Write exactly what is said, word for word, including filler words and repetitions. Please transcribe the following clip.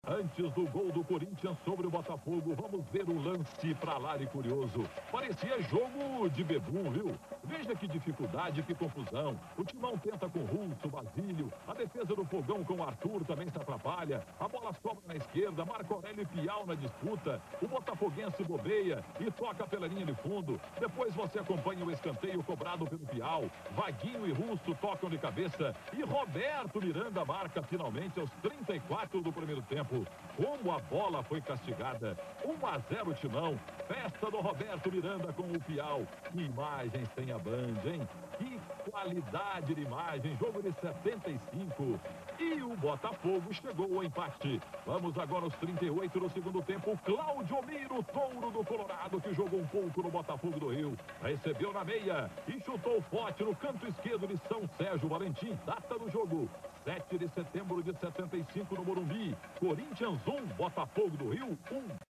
Antes do gol do Corinthians sobre o Botafogo, vamos ver o lance pra lá e curioso. Parecia jogo de bebum, viu? Veja que dificuldade, que confusão. O Timão tenta com o Russo, Basílio. A defesa do Fogão com o Arthur também se atrapalha. A bola sobra na esquerda, Marco Aurélio e Piau na disputa. O botafoguense bobeia e toca pela linha de fundo. Depois você acompanha o escanteio cobrado pelo Piau. Vaguinho e Russo tocam de cabeça. E Roberto Miranda marca finalmente aos trinta e quatro do primeiro tempo. Como a bola foi castigada. um a zero Timão. Festa do Roberto Miranda com o Piau. Que imagens tem a Band, hein? Que qualidade de imagem. Jogo de setenta e cinco. E o Botafogo chegou ao empate. Vamos agora aos trinta e oito do segundo tempo. Cláudio Miro, touro do Colorado, que jogou um pouco no Botafogo do Rio. Recebeu na meia e chutou forte no canto esquerdo de São Sérgio Valentim. Data do jogo: sete de setembro de setenta e cinco no Morumbi. Corinthians um, Botafogo do Rio um.